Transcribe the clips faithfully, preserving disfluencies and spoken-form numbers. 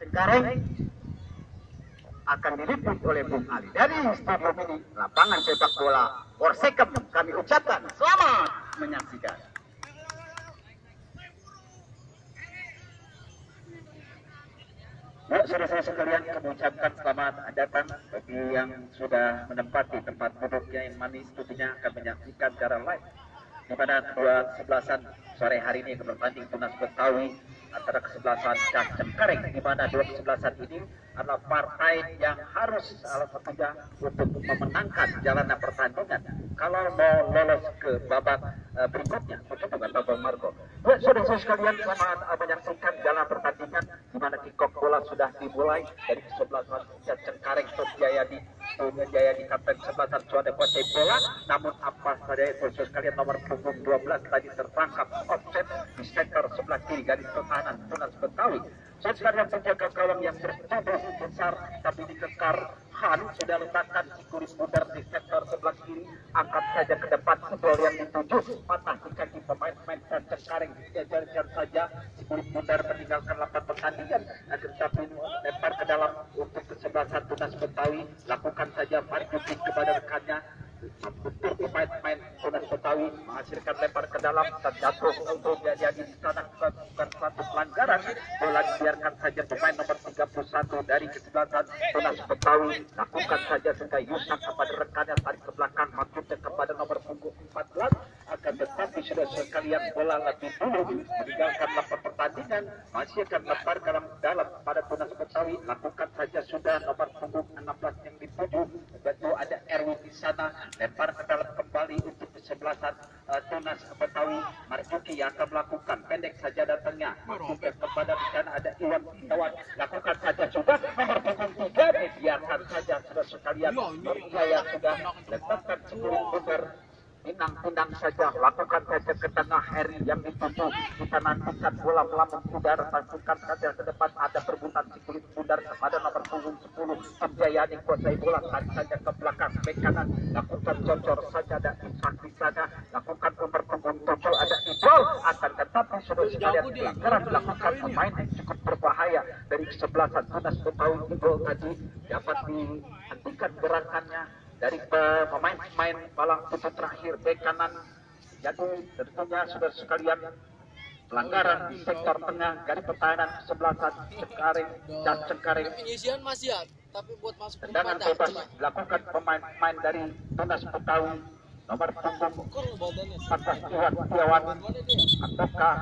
Cengkareng akan diliput oleh Bung Ali. Dari studio ini, lapangan sepak bola Porsekem, kami ucapkan selamat menyaksikan. Ya, saudara-saudara sekalian, kami ucapkan selamat datang bagi yang sudah menempati tempat duduknya yang manis, tentunya akan menyaksikan secara live di mana kedua kesebelasan sore hari ini akan bertanding Tunas Betawi antara kesebelasan dan Cengkareng, di mana dua kesebelasan ini adalah partai yang harus salah satunya untuk memenangkan jalannya pertandingan kalau mau lolos ke babak uh, berikutnya. Begitu kata Bang Marco. Ya, saudara-saudara sekalian, selamat uh, menyaksikan jalan pertandingan di mana kickoff bola sudah dimulai dari kesebelasan Cengkareng. Jayadi Jayadi kapten kesebelasan Cuade kuasai bola, namun apa saja saudara sekalian, nomor punggung dua belas tadi tertangkap offset di sektor sebelah kiri garis pertahanan Tunas Betawi. Saudara sekalian, penjaga gawang yang bertubuh besar tapi dikekar Han sudah letakkan si kulit pudar di sektor sebelah kiri, angkat saja ke depan, gol yang dituju patah di kaki pemain-pemain Cengkareng. Jajar-jar saja si kulit pudar meninggalkan lapangan pertandingan, akan tetapi lempar ke dalam untuk kesebelasan Tunas Betawi. Lakukan saja Marjuki kepada rekannya, untuk pemain-pemain Tunas Betawi menghasilkan lempar ke dalam dan jatuh untuk jadi di sana, bukan suatu pelanggaran. Bola dibiarkan saja pemain nomor tiga puluh satu dari kesebelasan Tunas Betawi, lakukan saja sehingga Yusak kepada rekannya, tarik ke belakang, maksudnya kepada nomor punggung empat belas. Akan tetapi sudah sekalian, bola lebih dulu meninggalkan lapangan pertandingan, masih akan lempar ke dalam dalam pada Tunas Betawi. Lakukan saja sudah nomor punggung enam belas yang dituju, tentu ada Erwin di sana, lempar ke dalam kembali untuk kesebelasan uh, Tunas Betawi. Marjuki yang akan melakukan pendek saja datangnya, masukkan kepada di sana ada Iwan Setiawan, lakukan saja sudah nomor punggung tiga, dibiarkan saja sudah sekalian. Berjaya sudah letakkan sepuluh benar, pinang-pinang saja, lakukan saja ke tengah Heri yang dituju. Kita nantikan bola melambung udara, pastikan saja ke depan ada perebutan si kulit pudar kepada nomor punggung sepuluh Jayadi kuasai bola, tarik saja ke belakang bek kanan, lakukan cocor saja ada Isak di sana, lakukan nomor punggung tujuh ada Idol, akan tetapi sudah sekalian pelanggaran dilakukan pemain yang cukup berbahaya dari kesebelasan Tunas Betawi. Idol tadi dapat dihentikan gerakannya dari pemain-pemain palang putus terakhir bek kanan. Jadi tentunya sudah sekalian pelanggaran di sektor tengah dari pertahanan kesebelasan Cengkareng dan Cengkareng. Penyisian masih ya, tapi buat masuk tendangan bebas dilakukan pemain-pemain dari Tunas Betawi, nomor punggung empat belas Iwan Setiawan. Ataukah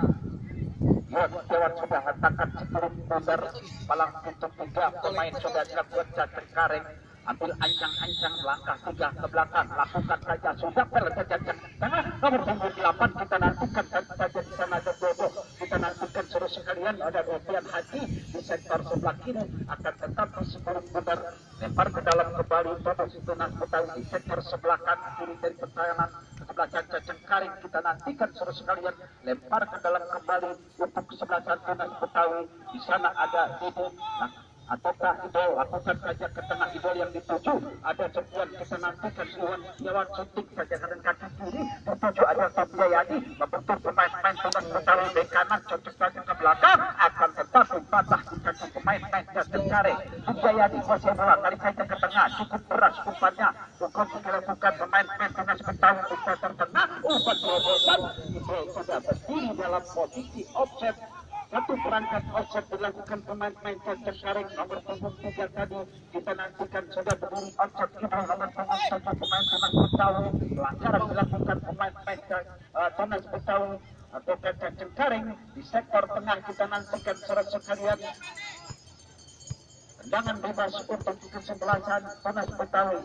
Iwan Setiawan sudah letakkan sepuluh pundar palang putus tiga pemain sudah dilakukan Cengkareng, ambil ancang-ancang langkah tiga ke belakang, lakukan saja sudah pelecehan tengah nomor punggung delapan. Kita nantikan saja di sana ada Bobo, kita nantikan suruh sekalian ada Rofian Haji di sektor sebelah kiri, akan tetapi sebelum benar lempar ke dalam kembali untuk Tunas Betawi di sektor sebelah kanan kiri dari pertahanan sebelah kaca Cengkareng. Kita nantikan suruh sekalian lempar ke dalam kembali untuk kesebelasan Tunas Betawi. Di sana ada Dede, ataukah Idol, lakukan saja ke tengah Idol yang dituju ada Sofian. Kita nantikan Iwan Setiawan syuting saja dengan kaki kiri, dituju ada Jayadi, membentuk pemain-pemain Tunas Betawi bek kanan, cocok saja ke belakang, akan tetapi patah di kaki pemain-pemain Cengkareng. Jayadi masih bola, tarik saja ke tengah, cukup beras umpannya untuk dilakukan pemain-pemain Tunas Betawi di sektor tengah. Umpan terobosan, Idol sudah berdiri dalam posisi offset. Satu perangkat offset dilakukan pemain-pemain Cengkareng nomor punggung tiga tadi. Kita nantikan sudah berdiri offset kita nomor punggung satu pemain Tunas Betawi. Pelanggaran dilakukan pemain-pemain uh, Tunas Betawi atau Cengkareng di sektor tengah. Kita nantikan surat sekalian tendangan bebas untuk kesebelasan Tunas Betawi.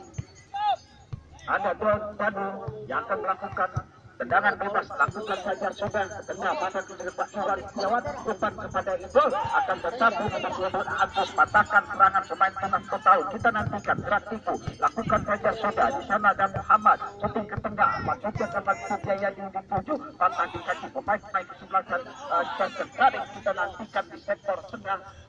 Ada dua tadi yang akan melakukan tendangan bebas, lakukan saja sudah tengah pada kedepan Iwan Setiawan, umpan kepada Idol, akan tetapi nomor dua belas Agus patahkan serangan pemain Tunas Betawi. Kita nantikan gerak tipu, lakukan saja sudah di sana ada Muhammad syuting ke tengah, maksudnya kembali Jaya di dituju, patah di kaki pemain-pemain kesebelasan uh, Cengkareng. Kita nantikan di sektor tengah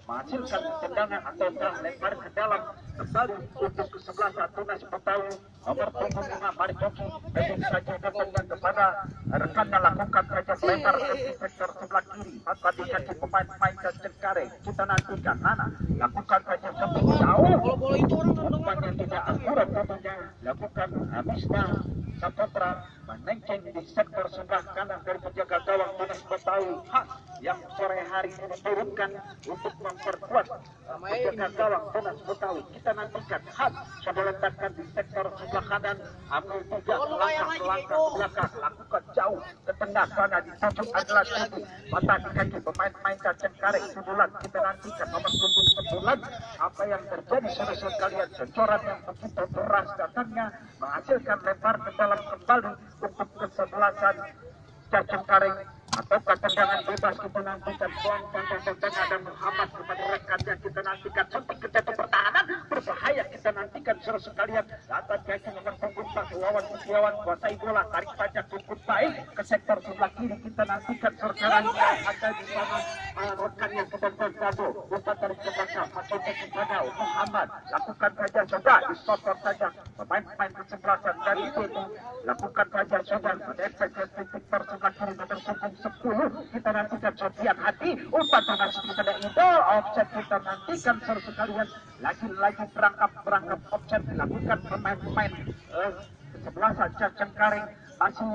menghasilkan tendangan atau lempar ke dalam kembali untuk kesebelasan Tunas Betawi nomor punggung lima Marjoki pendek saja datangnya kepada rekannya, lakukan saja lempar ke sektor sebelah kiri maka dikasih pemain-pemain ke Cengkareng. Kita nantikan Nana lakukan saja lebih jauh, Bola-bola itu orang umpannya tidak akurat tentunya, lakukan Amisna Saputra menenceng di sektor sebelah kanan dari penjaga gawang Tunas Betawi Hak yang sore hari ini diturunkan untuk memperkuat penjaga gawang Tunas Betawi. Kita nantikan Hak sudah letakkan di sektor sebelah kanan, ambil tiga langkah langkah ke belakang, lakukan jauh ke tengah sana dituju adalah tinggi mata di kaki pemain-pemain Cengkareng Sudulan. Kita nantikan nomor punggung sembilan apa yang terjadi saudara sekalian, sencoran yang begitu deras datangnya menghasilkan lempar ke dalam kembali untuk kesebelasan Cengkareng ataukah tendangan bebas. Kita nantikan Bang Bang Tengah dan Muhammad kepada rekannya. Kita nantikan sempat ketentu pertahanan berbahaya. Kita nantikan saudara sekalian atas kaki nomor punggung empat Wawan Setiawan kuasai bola, tarik saja cukup baik ke sektor sebelah kiri. Kita nantikan serkaran ada di sana rekannya ketentuan Sabo bukan dari ke belakang masuk kepada Muhammad, lakukan saja sudah disosor saja pemain-pemain kesebelasan dari itu lakukan saja sudah menefek ke sektor sebelah kiri nomor punggung sepuluh. Kita nantikan Sofian Hadi umpan panas kepada itu offset. Kita nantikan saudara sekalian lagi-lagi perangkap-perangkap offset dilakukan pemain-pemain eh, kesebelasan Cengkareng. Masih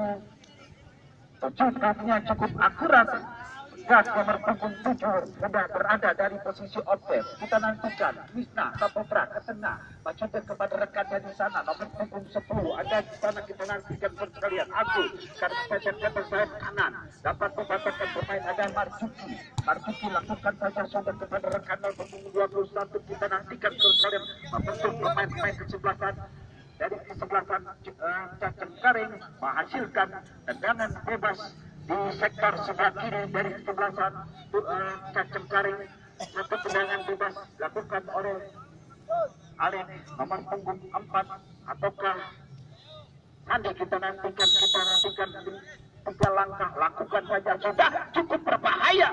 tujuannya cukup akurat. Gas nomor punggung tujuh sudah berada dari posisi offset. Kita nantikan Wisna Saputra ke tengah maksudnya kepada rekannya di sana nomor punggung sepuluh ada di sana. Kita nantikan sekalian Agus karena saja ke sayap kanan dapat membatalkan pemain ada Marzuki. Marzuki lakukan saja sudah kepada rekan nomor punggung dua puluh satu. Kita nantikan sekalian membentuk pemain-pemain kesebelasan dari kesebelasan uh, Cengkareng menghasilkan tendangan bebas di sektor sebelah kiri dari kesebelasan uh, Cengkareng. Satu tendangan bebas dilakukan oleh Alek nomor punggung empat ataukah Andi. Kita nantikan kita nantikan tiga langkah lakukan saja sudah cukup berbahaya,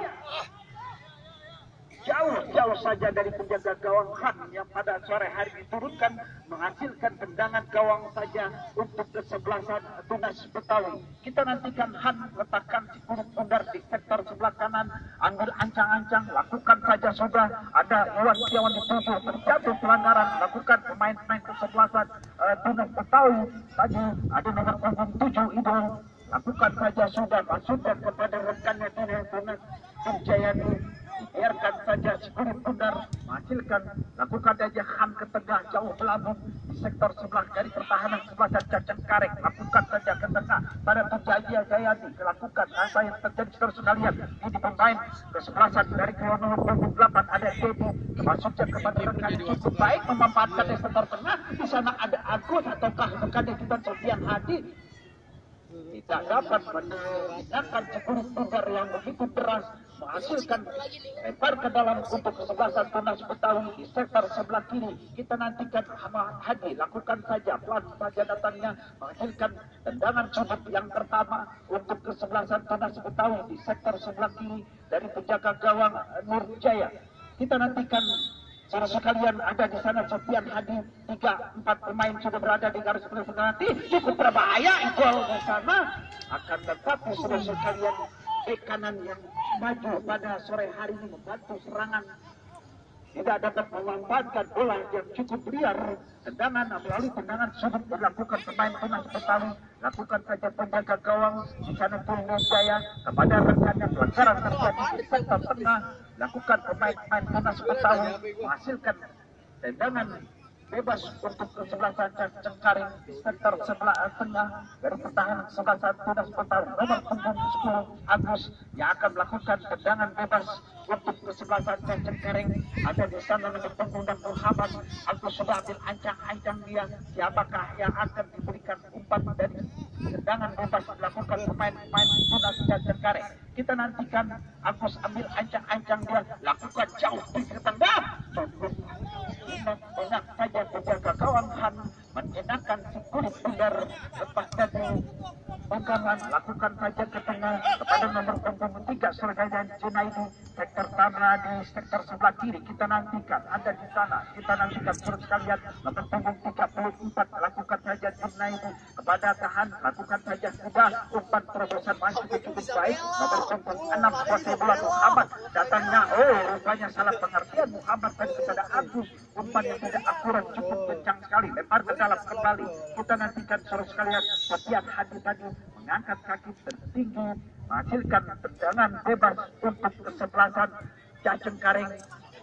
jauh-jauh saja dari penjaga gawang Han yang pada sore hari diturunkan menghasilkan tendangan gawang saja untuk kesebelasan Tunas Betawi. Kita nantikan Han letakkan si kulit bundar di sektor sebelah kanan, ambil ancang-ancang, lakukan saja sudah ada Iwan Setiawan dituju terjatuh pelanggaran, lakukan pemain-pemain kesebelasan uh, Tunas Betawi tadi ada nomor punggung tujuh itu lakukan saja sudah masukkan kepada rekannya Tunas Jayani. Biarkan saja sekurit bundar menghasilkan, lakukan saja Han ke tengah jauh melambung di sektor sebelah dari pertahanan sebelah Cengkareng, lakukan saja ke tengah pada Pujaya Jayadi, lakukan apa yang terjadi saudara sekalian ini pemain kesebelasan dari kelompok nomor punggung delapan ada Dedi masuknya kepada rekan cukup baik memanfaatkan di sektor tengah. Di sana ada Agus ataukah rekan kita Sofian Hadi tidak dapat menggunakan sekurit bundar yang begitu deras menghasilkan lempar ke dalam untuk kesebelasan Tunas Betawi di sektor sebelah kiri. Kita nantikan Ahmad Hadi lakukan saja pelan saja datangnya menghasilkan tendangan sudut yang pertama untuk kesebelasan Tunas Betawi di sektor sebelah kiri dari penjaga gawang Nur Jaya. Kita nantikan saudara sekalian ada di sana Sofian Hadi, tiga empat pemain sudah berada di garis penalti, cukup berbahaya gol di sana. Akan tetapi saudara sekalian bek kanan yang maju pada sore hari ini membantu serangan tidak dapat memanfaatkan bola yang cukup liar. Tendangan melalui tendangan sudut dilakukan pemain Tunas Betawi, lakukan saja penjaga gawang di sana Tulung Jaya kepada rekannya, pelanggaran terjadi di sektor tengah, lakukan pemain-pemain Tunas Betawi menghasilkan tendangan bebas untuk kesebelasan Cengkareng di sektor sebelah tengah dari pertahanan kesebelasan Tunas Betawi nomor punggung sepuluh Agus yang akan melakukan tendangan bebas untuk kesebelasan Cengkareng. Ada di sana nomor punggung dan Muhammad. Agus sudah ambil ancang-ancang dia, siapakah yang akan diberikan umpan dari tendangan bebas dilakukan pemain-pemain Tunas Cengkareng. Kita nantikan Agus ambil ancang-ancang dia, lakukan jauh di tengah. Banyak saja penjaga gawang Han mengenakan sekurit bundar lepas dari pegangan, lakukan saja ke tengah kepada nomor punggung tiga Sergayan Junaidi sektor sama di sektor sebelah kiri kita nantikan ada di sana, kita nantikan terus sekalian nomor punggung tiga puluh empat lakukan saja turna itu kepada tahan, lakukan saja sudah umpan terobosan masih cukup baik. Nomor punggung enam kuasai bola Muhammad datangnya, oh rupanya salah pengertian Muhammad tadi kepada Agus, umpan yang tidak akurat cukup kencang sekali, lempar ke dalam kembali. Kita nantikan terus sekalian setiap hati tadi mengangkat kaki tertinggi menghasilkan tendangan bebas untuk kesebelasan Cacengkaring.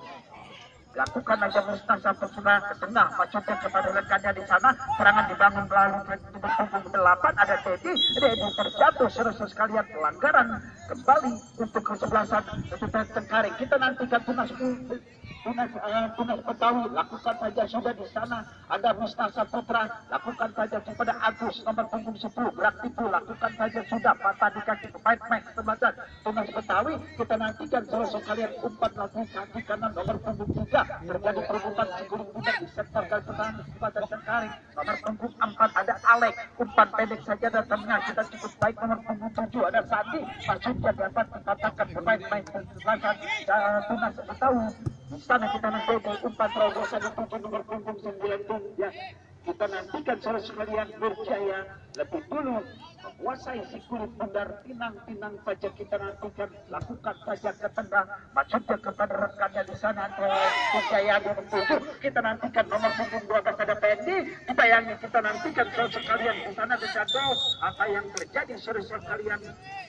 Lakukan aja musnah sampai sudah ke tengah, maksudnya kepada rekannya di sana. Serangan dibangun melalui punggung delapan, ada Teddy. Teddy terjatuh, seru-seru sekalian pelanggaran kembali untuk kesebelasan Cacengkaring. Kita nantikan tunas Tunas, uh, Tunas Betawi, lakukan saja sudah di sana ada Musnah Saputra, lakukan saja kepada Agus nomor punggung sepuluh beraktifu, lakukan saja sudah patah di kaki pemain-pemain kesempatan Tunas Betawi. Kita nantikan selesai kalian umpan lakukan kaki kanan nomor punggung tiga, terjadi perebutan seguling budak di sektor gol pertahanan kesempatan Cengkaring. Nomor punggung empat ada Alek, umpan pendek saja datangnya kita cukup baik. Nomor punggung tujuh ada Sandi, maksudnya dapat dikatakan pemain-pemain kesempatan uh, Tunas Betawi. Di sana kita nanti umpan terobosan itu nomor punggung sembilan ya. Kita nantikan saudara sekalian berjaya lebih dulu menguasai si kulit bundar pinang-pinang saja. Kita nantikan lakukan saja ke tengah, maksudnya kepada rekannya di sana berjaya nomor tujuh. Kita nantikan nomor punggung dua belas ada Pendi. Kita yang kita nantikan saudara sekalian di sana bisa tahu apa yang terjadi saudara sekalian.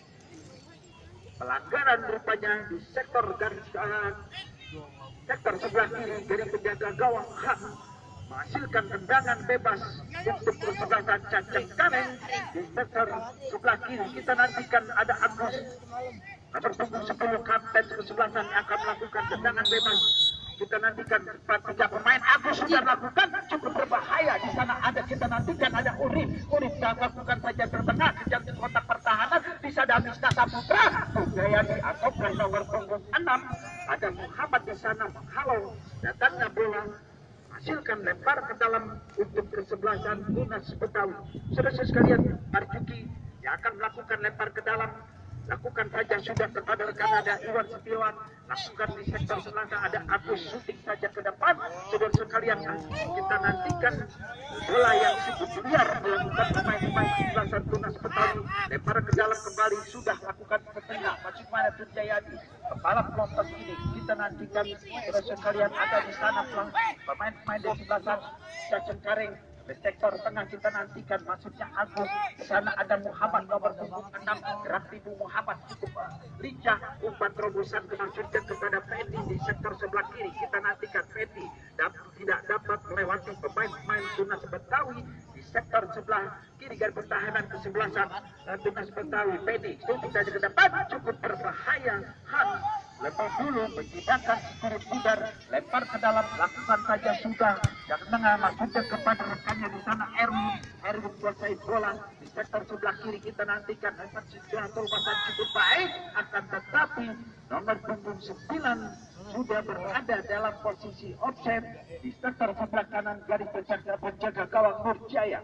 Pelanggaran rupanya di sektor garis uh, sektor sebelah kiri dari penjaga gawang Han menghasilkan tendangan bebas untuk kesebelasan Cacengkaring. Di sektor sebelah kiri kita nantikan ada Agus nomor punggung sepuluh kapten kesebelasan yang akan melakukan tendangan bebas. Kita nantikan empat tiga pemain Agus sudah lakukan cukup berbahaya di sana. Ada kita nantikan ada Urip Urip sudah lakukan saja tertengah kejam di kotak pertahanan bisa ada Misna Saputra Jayadi atau nomor punggung enam ada Muhammad di sana menghalau datangnya bola, hasilkan lempar ke dalam untuk kesebelasan Tunas Betawi. Saudara sekalian, Marjuki yang akan melakukan lempar ke dalam, lakukan saja sudah kepada rekan ada Iwan Setiawan, lakukan di sektor selatan ada Agus syuting saja ke depan. Saudara sekalian, kita nantikan bola yang cukup liar melakukan pemain-pemain kesebelasan Tunas Betawi, lempar ke dalam kembali sudah lakukan ke tengah, masih mana Jayadi kepala pelontos ini. Kita nantikan saudara sekalian ada di sana pemain-pemain di sebelah Cacengkaring. Di sektor tengah kita nantikan maksudnya Agus, di sana ada Muhammad nomor punggung enam, gerak tibu Muhammad cukup lincah, umpan terobosan maksudnya kepada Fendi di sektor sebelah kiri. Kita nantikan Fendi dapat, tidak dapat melewati pemain-pemain Tunas Betawi di sektor sebelah kiri garis pertahanan kesebelasan Tunas Betawi. Fendi shooting saja ke depan cukup berbahaya. Han lempar dulu menciptakan kulit bundar, lempar ke dalam, lakukan saja sudah yang tengah maksudnya kepada rekannya di sana Erwin Erwin selesai bola di sektor sebelah kiri. Kita nantikan lempar sudah terobosan cukup baik, akan tetapi nomor punggung sembilan sudah berada dalam posisi offset di sektor sebelah kanan garis penjaga penjaga gawang Nurjaya.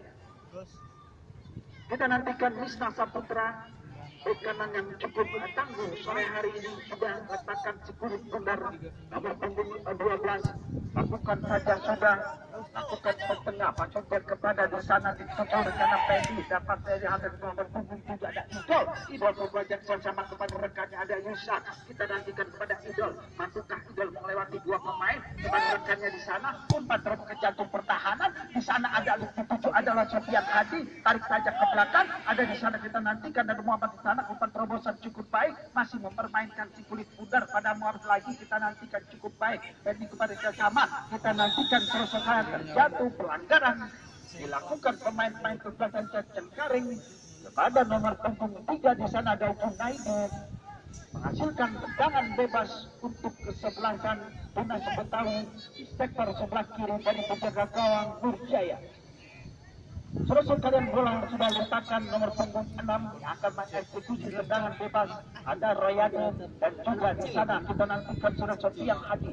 Kita nantikan Misna Saputra bek kanan yang cukup tangguh sore hari ini sudah letakkan sekulit bundar nomor punggung dua belas, lakukan saja sudah lakukan ke tengah maksudnya kepada di sana ditutup karena Pendi dapat dari hasil nomor punggung juga ada Idol Idol berbajak bersama kepada rekannya ada Yusa. Kita nantikan kepada Idol, mampukah Idol melewati dua pemain kepada rekannya di sana, umpan terus ke jantung pertahanan. Di sana ada tujuh adalah Sofian Hadi, tarik saja ke belakang, ada di sana kita nantikan ada Muhammad di sana, umpan terobosan cukup baik, masih mempermainkan si kulit bundar pada Muhammad lagi. Kita nantikan cukup baik Pendi kepada sama, kita nantikan terus terjatuh pelanggaran dilakukan pemain-pemain kesebelasan Cacengkaring kepada nomor punggung tiga. Di sana ada Junaidi menghasilkan tendangan bebas untuk kesebelasan Tunas Betawi di sektor sebelah kiri dari penjaga gawang Nurjaya. Selesai kalian bola sudah letakkan nomor punggung enam yang akan mengeksekusi tendangan bebas ada Royani dan juga di sana kita nantikan sudah Sofian Hadi.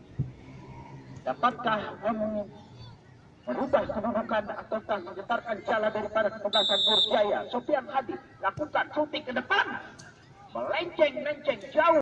Dapatkah merubah kedudukan ataukah menggetarkan jala daripada kesebelasan Nurjaya? Sofian Hadi lakukan shooting ke depan, melenceng-lenceng jauh.